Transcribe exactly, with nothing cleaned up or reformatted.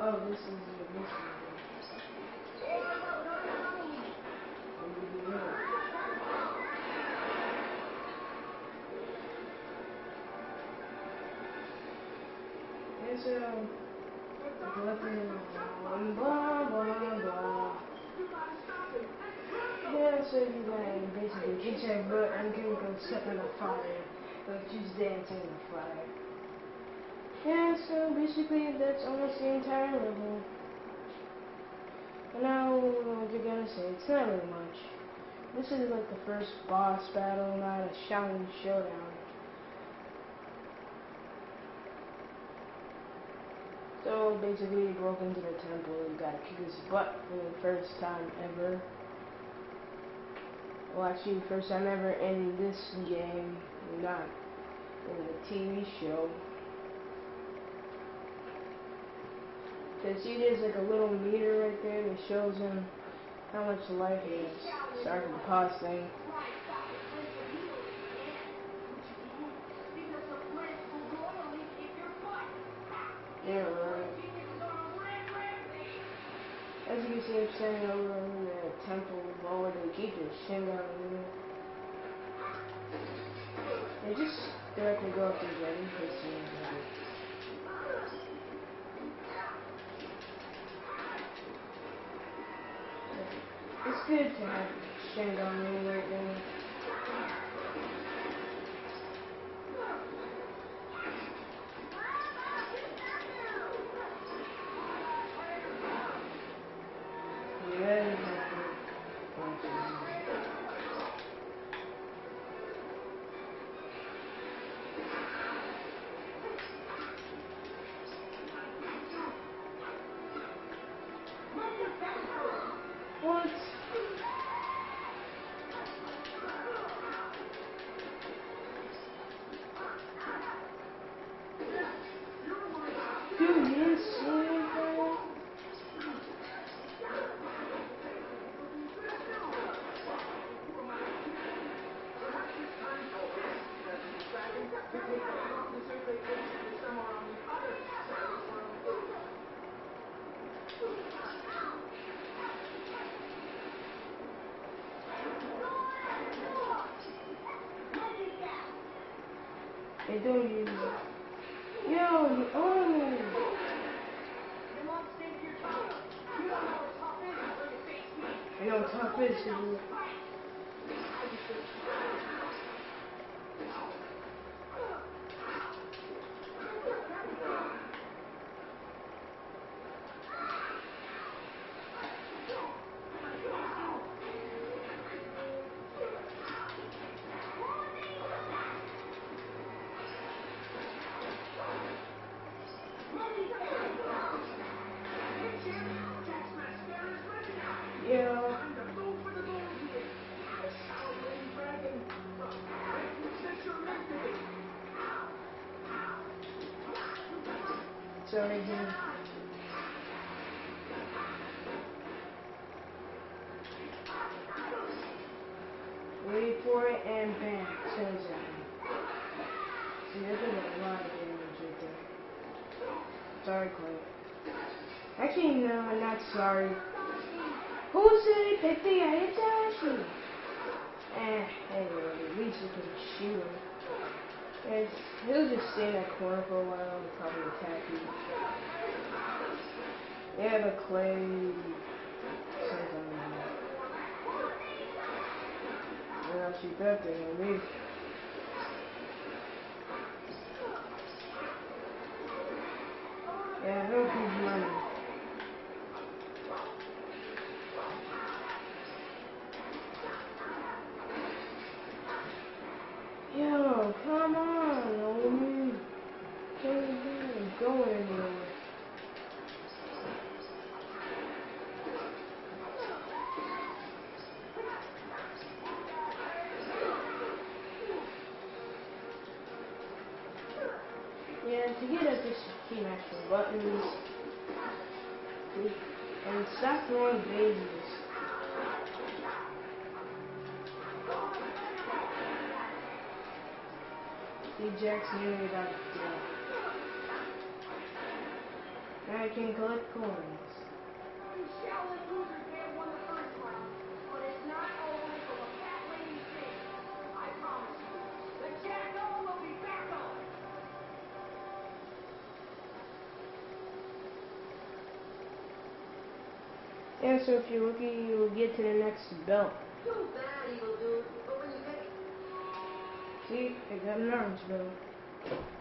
Oh, this is your this one. Yes, so collecting blah blah blah. Yeah, so you guys basically each have but I'm gonna go step in the fire. Like just dancing in the fire. Yeah, so basically that's almost the entire level. And now what you're gonna say, it's not really much. This is like the first boss battle, not a xiaolin showdown. So basically you broke into the temple, you gotta kick his butt for the first time ever. Well, actually, the first time ever in this game, not in the T V show. Because see, there's like a little meter right there that shows him how much life he has. Sorry for the pause thing. Yeah, right. As you can see, I'm standing over in the temple wall where they keep this shit down here. They just directly go up to the ready for seeing it. It's good to have Shang on me right now. Yeah, what? Dude, you didn't see anything? They don't use it. Yo, you own me. I know what tough is, dude. Yeah. So right here. Wait for it and bam. ten seconds. See, that did a lot of damage right there. Sorry, Clay. Actually, no, I'm not sorry. Who said it? That thing I hit Ashley. Eh, anyway, at least you can shoot him. And he'll just stay in that corner for a while and probably attack you. Yeah, the Clay says I'm gonna. And I'll shoot that thing on me. Yeah, no huge money. Yo, come on, homie. Can't even go anywhere. Yeah, to get at this key actual buttons and stop throwing babies. Ejects nearly about to death. I can collect coins. You xiaolin losers may have won the first one, but it's not over until the fat lady sings. I promise you, the Jacko will be back on. Yeah, so if you're lucky, you'll get to the next belt. Too bad, evil dude, but when you get... See, I got an orange belt.